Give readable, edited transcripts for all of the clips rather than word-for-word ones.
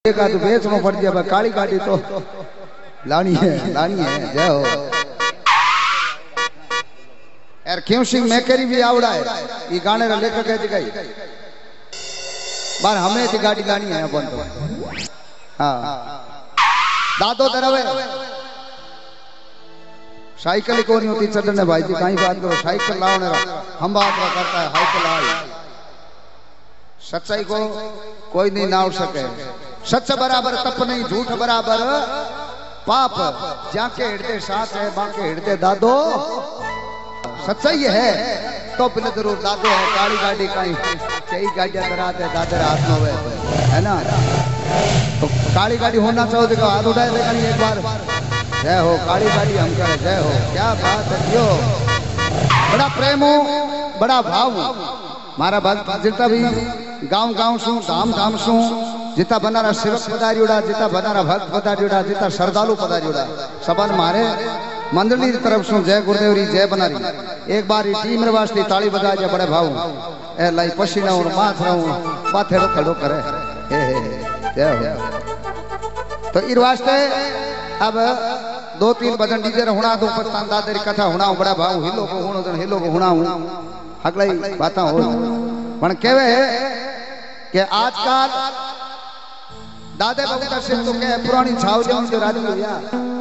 एक आध बेचना पड़ गया काली गाड़ी तो लानी है जय हो यार। क्यों सिंह मैकेरी भी आवड़ा है ये गाने रा लेखक है जी गई बार हमें थी गाड़ी लानी है अपन तो हाँ दादो तरवे साइकिल को नहीं होती चढ़ने भाई जी कहीं बात करो साइकिल लाओ हम बात करता है साइकिल आई सच्चाई को कोई नहीं नाव सके सच बराबर तप नहीं झूठ बराबर पाप जाके हृदय साथ है बाके हृदय दादो सच्चाई है तो पहले जरूर दादो है काली गाड़ी कहीं कई गाड़ियां कराते दादर हाथ में हुए है ना तो काली गाड़ी होना चाहिए तो हाथ उठाए देखा एक बार जय हो काली गाड़ी हम करे जय हो क्या बात है यो बड़ा प्रेम हो बड़ा भाव हो मारा भक्त जितना भी गांव गांव शू धाम धाम शू जिता बनारा सेवक पधारियोड़ा जिता बनारा भक्त पधारियोड़ा जिता श्रद्धालु पधारियोड़ा सबन मारे मंडली की तरफ से जय गुरुदेव री जय बनारी एक बार टीम रे वास्ते ताली बजा जा बड़े भाव ए लाई पसीना और माथ रहूं माथे खड़ो करे जय हो तो इर वास्ते अब दो तीन भजन डीजे हुणा दो पस्तान दादरी कथा हुणा बड़ा भाव हिलो को हुणो जन हिलो को हुणा अगलाई बाता हो पण केवे के आजकल दादे बगुता से तो के पुरानी छाव जाऊं जो राजी होया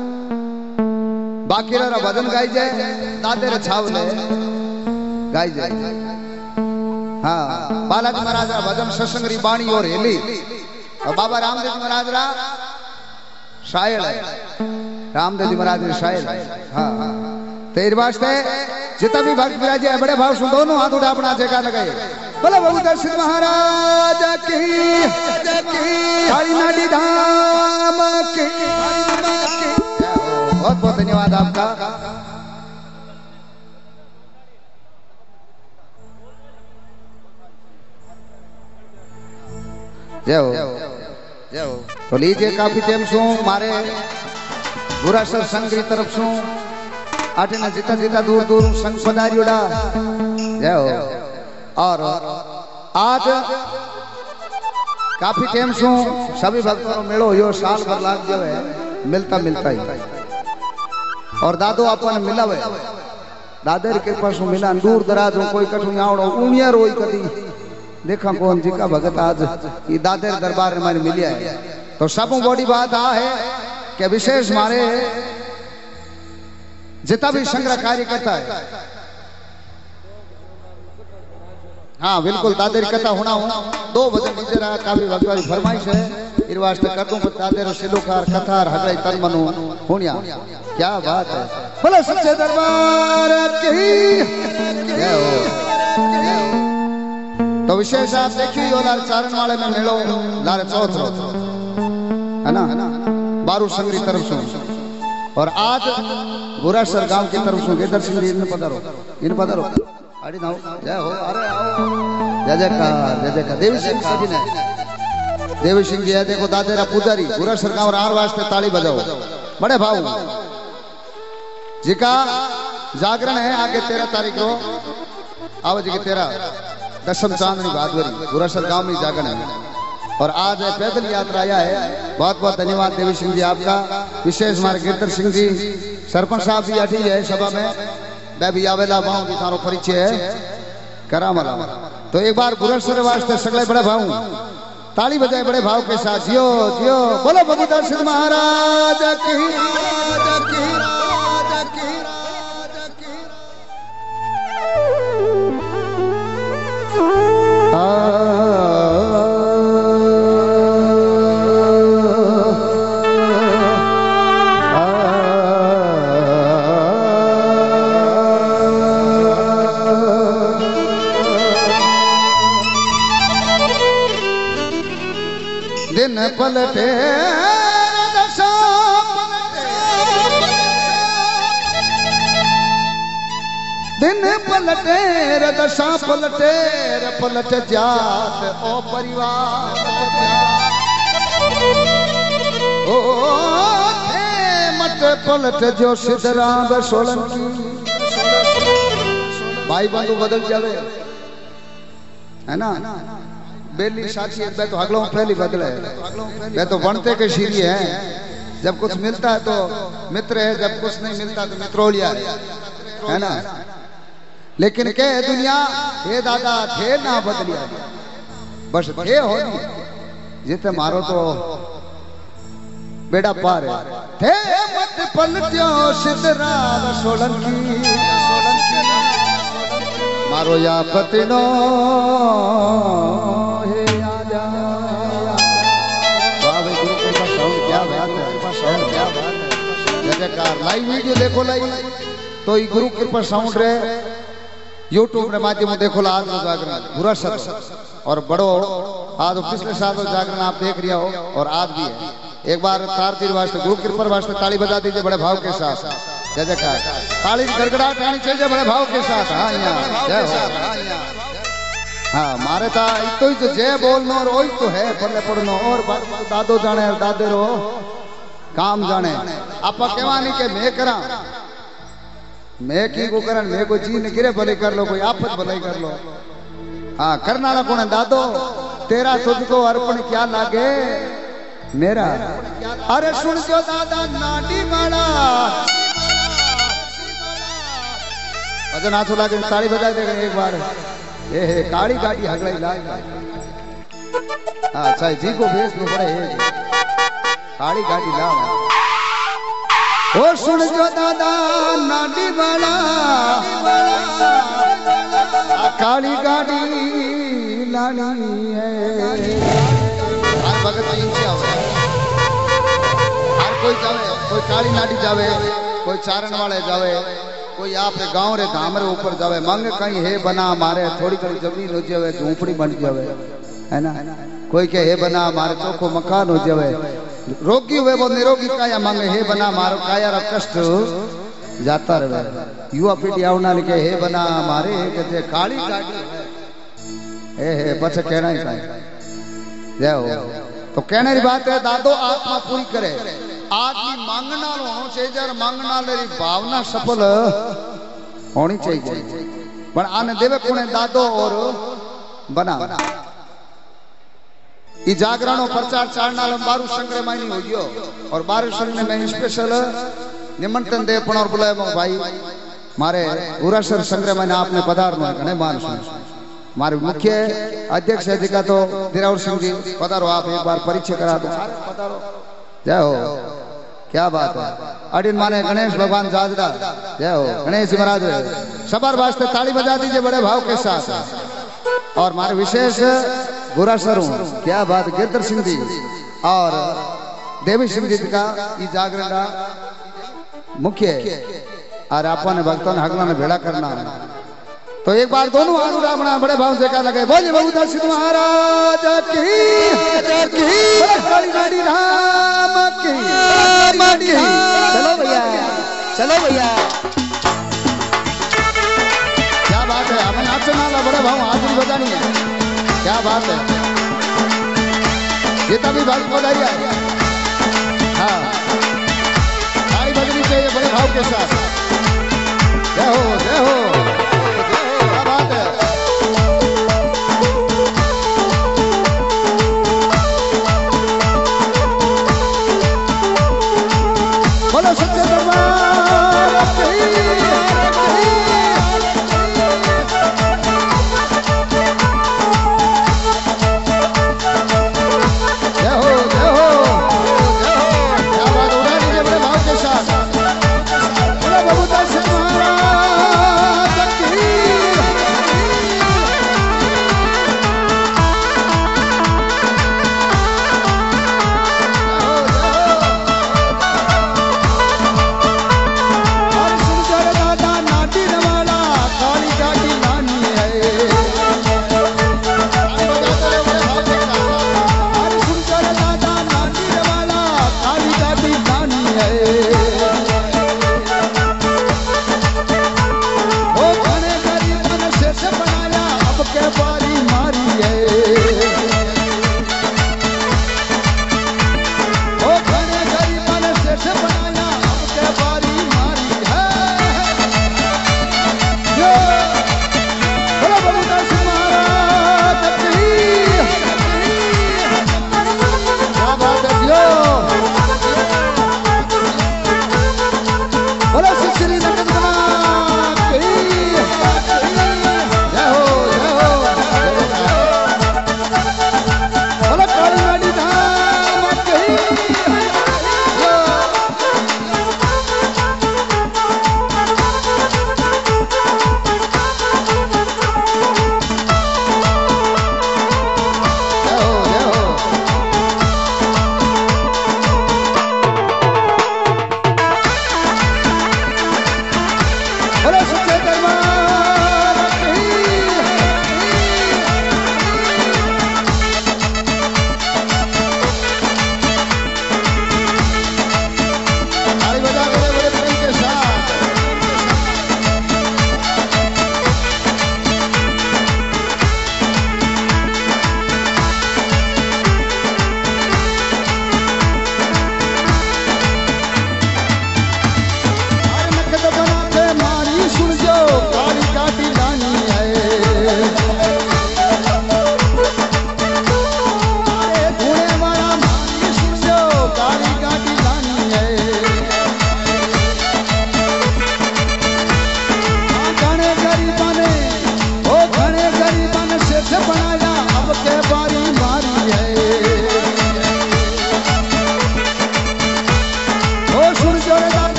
बाकी रा भजन गाई जाए दादे रे छाव ले गाई जाए हां बालाजी महाराज रा भजन सत्संगरी बाणी और हेली और बाबा रामदेव महाराज रा शायर रामदेव महाराज रे शायर हां तेरे वास्ते जितना भी भक्त विराज है बड़े भाव सुन दोनों हाथ उठा अपना जगह लगाए बोले बाबू दर्शन महाराज की काली नाडी धाम की बहुत बहुत धन्यवाद आपका जय हो जय हो तो लीजिए काफी टाइम सो मारे बुरा सर संघ की तरफ सो आटे ना जिता जिता दूर दूर संघ पधारियोड़ा जय हो और आज काफी टाइम सो सभी भक्तों को मेलो यो साल भर लाग जावे मिलता मिलता ही और दादो अपन मिलावे दादे के पास मिला दूर दराज कोई कठू आवड़ो उनिया रोई कदी देखा कौन जी का भगत आज ये दादे दरबार में मैंने मिलिया है तो सब बड़ी बात आ है कि विशेष मारे जितना भी संग्रह कार्य करता है हाँ बिल्कुल दादे की कथा होना हो दो भजन डीजे रहा काफी भगवान फरमाइश है इस वास्ते कर दूं दादे रो सिलोकार कथा हगलाई तन मनु होनिया क्या बात है बोले सच्चे दरबार की जय हो तो विशेष आप देखिए और लाल चारण वाले में मिलो लाल चौथ है ना बारू संगरी तरफ से और आज बुरासर गांव की तरफ से गेदर सिंह जी इन पधारो अड़ी ना जय हो अरे आओ जय जयकार देवी सिंह जी ने देवी सिंह जी है देखो दादेरा पुजारी बुरासर गांव रार वास्ते ताली बजाओ बड़े भाव जी का जागरण है आगे 13 तारीख को आओ जी के 13 दशम चांदनी भादवरी बुरासर गांव में जागरण है और आज पैदल यात्रा आया है बहुत बहुत धन्यवाद देवी सिंह जी आपका विशेष हमारे गिरधर सिंह जी सरपंच साहब भी अठी है सभा में मैं भी आवेला भाव की सारो परिचय है करामला तो एक बार बुरासर वास्ते सगले बड़े भाव ताली बजाए बड़े भाव के साथ जियो जियो बोलो बाबू दर्शन महाराज की दिन पलटे दिन पलटे दशा पलटे पलट जात ओ परिवार ओ मत पलट जो सिद्धराम सोलंकी भाई बंधु बदल जावे है ना बेली साथी है, मैं तो हगलों पहली बदले, मैं तो बनते के शीरी है। जब कुछ मिलता है तो मित्र है, जब कुछ नहीं मिलता तो मित्रोलिया है ना। लेकिन के दुनिया हे दादा थे ना बदलिया, बस थे हो जिते मारो तो बेड़ा पार है। थे मत पलट्यो सिद्धरा सोलंकी, मारो या पतिनो हे आजा। बाबे गुरु कृपा साउंड क्या बात है, क्या बात है, जय जयकार। लाइव वीडियो देखो लाइव तो ये गुरु कृपा साउंड रे यूट्यूब के माध्यम देखो ला आज जागरण बुरा सत और बड़ो आज पिछले साल जागरण आप देख रहे हो और आज भी है। एक बार तारतीर वास्ते गुरु कृपा वास्ते ताली बजा दीजिए बड़े भाव के साथ। जय जयकार। ताली गड़गड़ाहट आनी चाहिए बड़े भाव के साथ। हाँ यहाँ जय हो। हाँ मारे था तो ही तो जय बोलनो और वही तो है पल्ले पड़नो और दादो जाने और दादे रो काम जाने। आप कहवा नहीं के मैं करा, मैं की को करन, मैं कोई चीज गिरे भले कर लो, कोई आफत भलाई कर लो। हाँ करना ना कौन है दादो, तेरा तुझको अर्पण क्या लागे मेरा। अरे सुन जो दादा नाटी वाला भजन हाथों लागे ताली बजा देगा एक बार। ये काली गाड़ी हगलाई लाए। हाँ चाहे जी को भेज लो पड़े काली गाड़ी लाओ। ओ सुन जो दादा नाटी वाला काली गाड़ी लानी है। भगत हर कोई जावे, कोई काली नाटी जावे, कोई चारण वाले जावे, कोई आप गांव रे धाम रे ऊपर जावे, मांगे कहीं हे बना मारे थोड़ी थोड़ी जमीन हो जावे, झूपड़ी बन जावे है ना। कोई के हे बना मारे चौखो मकान हो जावे, रोगी हुए वो निरोगी काया मांगे हे बना मारो काया रा कष्ट जाता रहे। युवा पीढ़ी आवना लिखे हे बना मारे के काली गाड़ी हे बच कहना ही कहीं जय हो। तो कहने की बात है दादो आत्मा पूरी करे। आदमी मांगना होना चाहिए, मांगना री भावना सफल होनी चाहिए। पर आने देवे कोने दादो और बना ये जागरण और प्रचार चारना बारू संग्रह मायनी हो गयो और बारू संग्रह में स्पेशल निमंत्रण दे पण और बुलाए भाई मारे गुरासर संग्रह में आपने पधारना घने मान सुन। हमारे मुख्य अध्यक्ष है जिका तो दिरावर सिंह जी पधारो, आप एक बार परिचय करा दो। जय हो। क्या बात है। अडिन माने गणेश भगवान जाजरा जय हो। गणेश जी महाराज सबर वास्ते ताली बजा दीजिए बड़े भाव के साथ। और हमारे विशेष गुरासर क्या बात गिरधर सिंह जी और देवी सिंह जी का ये जागरण का मुख्य और आपने भक्तों ने हगला ने भेड़ा करना। तो एक बार दोनों अनुरागना बड़े भाव से क्या लगे बोले बहुधा सिद्ध महाराज की गाड़ी राम की। चलो भैया चलो भैया क्या बात है। हमें नाचने वाला बड़े भाव हाजिरी बजानी है। क्या बात है। ये तभी भाग बधाई है। हाँ ताली बजनी चाहिए बड़े भाव के साथ। जय हो जय हो।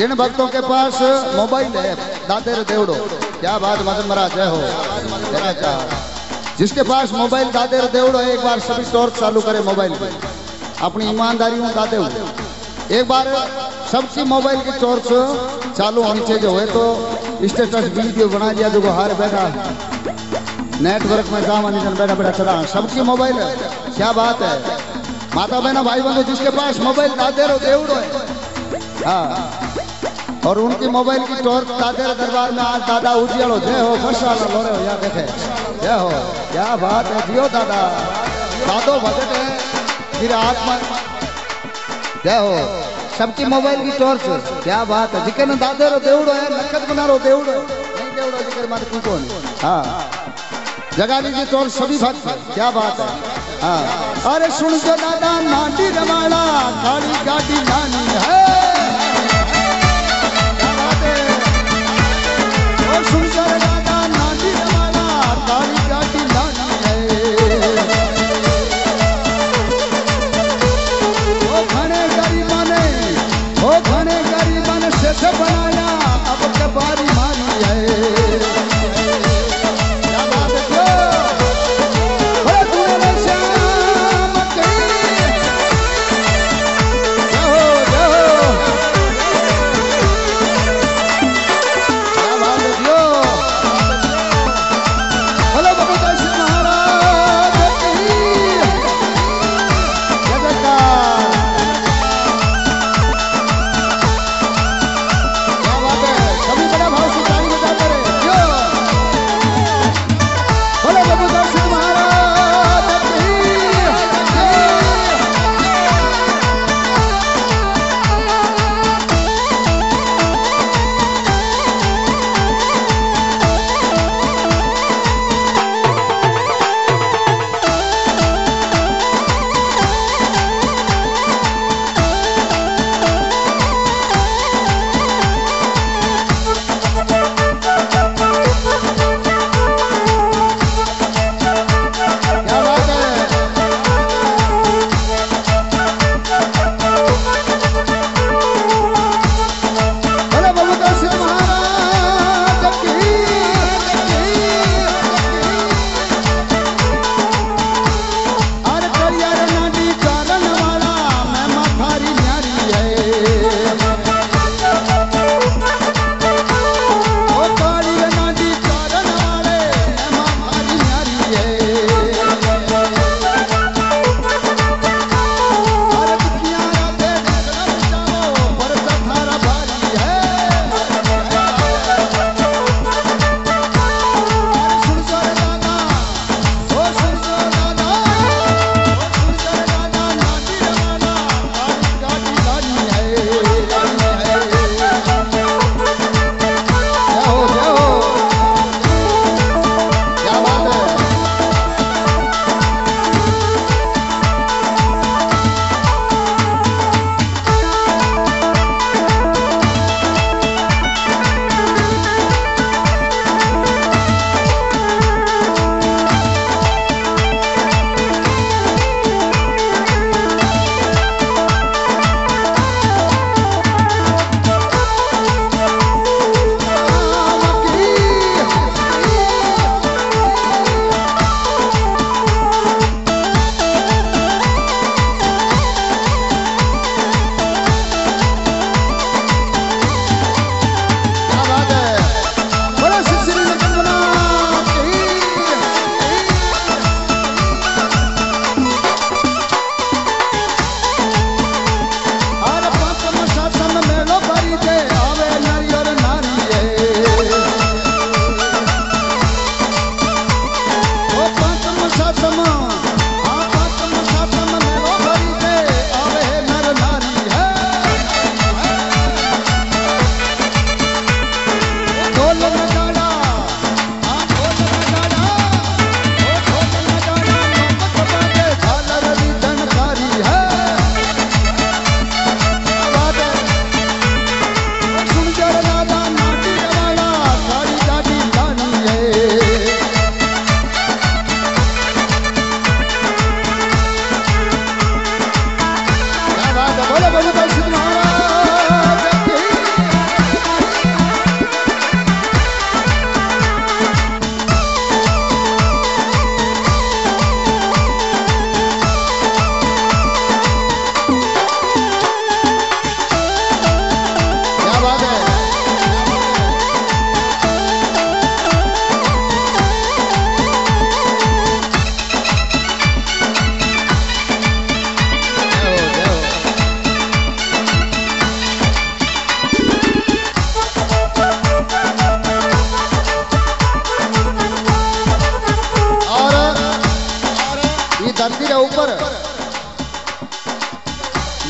जिन भक्तों के पास मोबाइल है दादे रे देवड़ो, क्या बात मदन महाराज जय हो। जिसके पास मोबाइल दादे रे देवड़ो, एक बार सभी टॉर्च चालू करे मोबाइल पे, अपनी ईमानदारी में दादे हो। एक बार सबकी मोबाइल की टॉर्च चालू होनी चाहिए, हुए तो स्टेटस वीडियो बना दिया जो हार बैठा नेटवर्क में काम बैठा बैठा चला, सबकी मोबाइल है, क्या बात है। माता बहना भाई बंधु जिसके पास मोबाइल दादे रो देवड़ो है, हाँ, और उनकी मोबाइल की टॉर्च दादे रे दरबार में आज दादा उजियालो जय हो, फरसा लो रे या देखे जय हो, क्या बात है। जियो दादा, दादो भगत है फिर आत्मा जय हो। सबकी मोबाइल की टॉर्च, क्या बात है। जिके दादे रो देवड़ो है, नखत बना रो देवड़ो है, नहीं देवड़ो जिकर मारे तू कौन, हाँ, जगा लीजिए टॉर्च सभी भक्त, क्या बात है, हाँ। अरे सुन जो दादा नाटी रमाड़ा काली गाड़ी नानी है, सुन जो दादा नाटी रमाड़ा काली गाड़ी नानी है। वो घने गरीबा ने शेष बनाया, अब के बारी मारी है।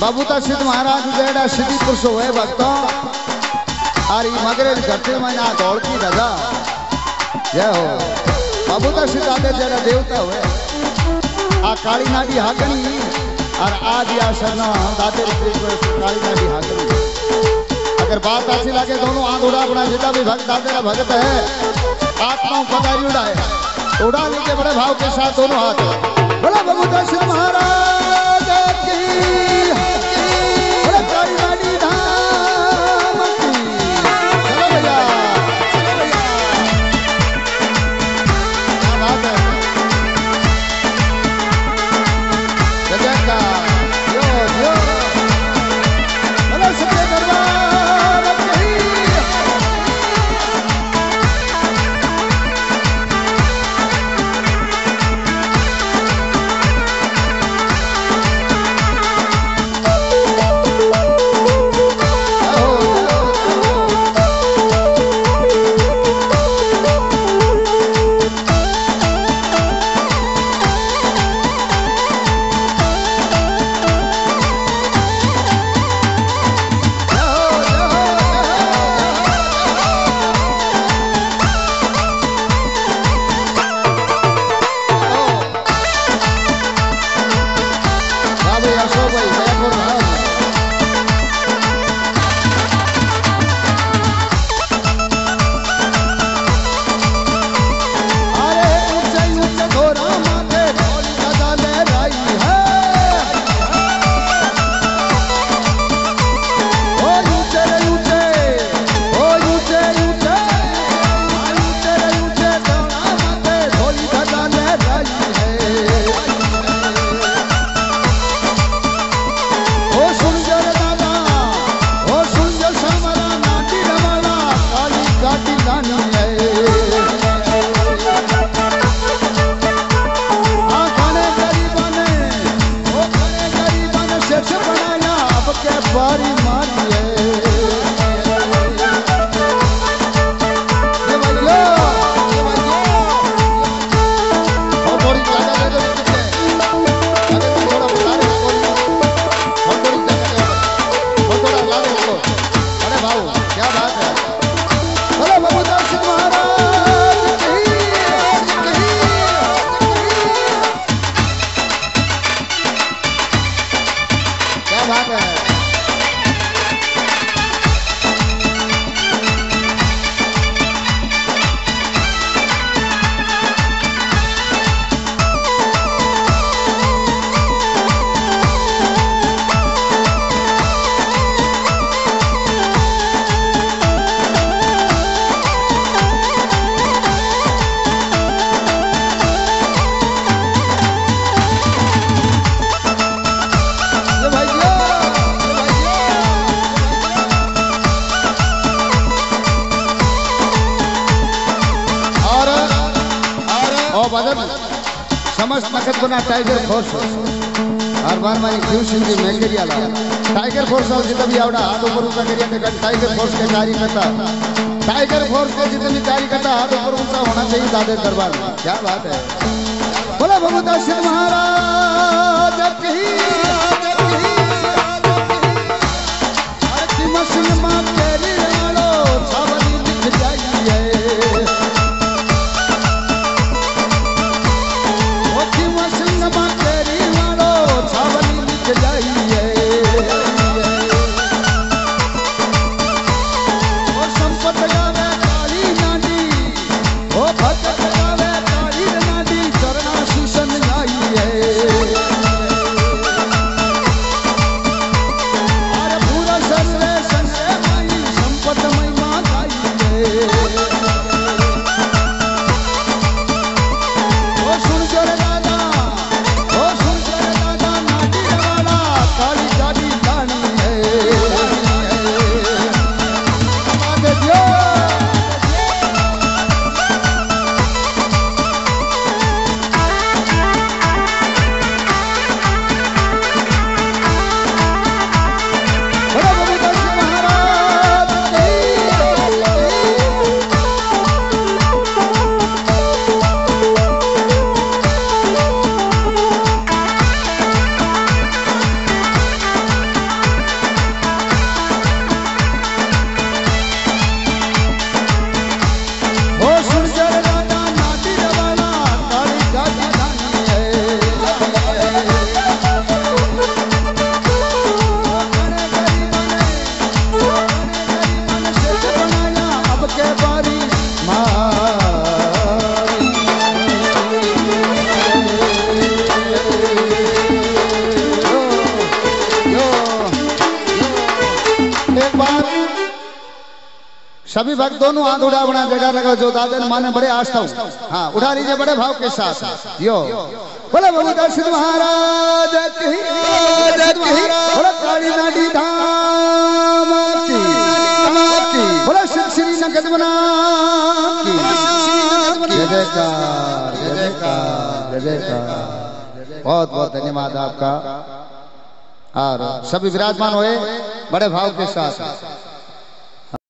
बाबूता सिद्ध महाराज जेड़ा सिद्धि पुरुष हुए भक्तों आरी मगरे घटे में ना दौड़ की रजा जय हो बाबूता सिद्ध आदे जेड़ा देवता हुए आ काली नाडी हाकनी और आज या शरणा दादे काली नाडी हाकनी अगर बात अच्छी लगे दोनों आंधोड़ा अपना जितना भी भक्त दादे भगत है आत्माओं पदारी उड़ाए उड़ा लीजिए बड़े भाव के साथ दोनों हाथ बोला बाबूता सिद्ध महाराज की काली नाडी धाम की चलो भैया क्या बात है गजब का यो यो बोलो सच्चे दरबार की समस्त नखत बना टाइगर फोर्स हर बार मारी क्यों सिंधी मैकेरिया ला टाइगर फोर्स और जितना भी आवड़ा हाथ ऊपर ऊंचा करिए तो टाइगर फोर्स के कार्यकर्ता टाइगर फोर्स के जितने कार्यकर्ता हाथ ऊपर ऊंचा होना चाहिए दादे दरबार में क्या बात है बोला बाबूता सिद्ध महाराज की पूरा सर्वे संजय माई सभी भक्त दोनों हाथ उठा बना जगह लगा जो दादा ने माने बड़े आस्था हूं। हाँ उठा लीजिए बड़े भाव के साथ यो बोले बाबू दर्शन महाराज की बोले काली नाडी धाम की बोले श्री नगदवना की जय जयकार जय जयकार जय जयकार। बहुत बहुत धन्यवाद आपका। और सभी विराजमान हुए बड़े भाव के साथ।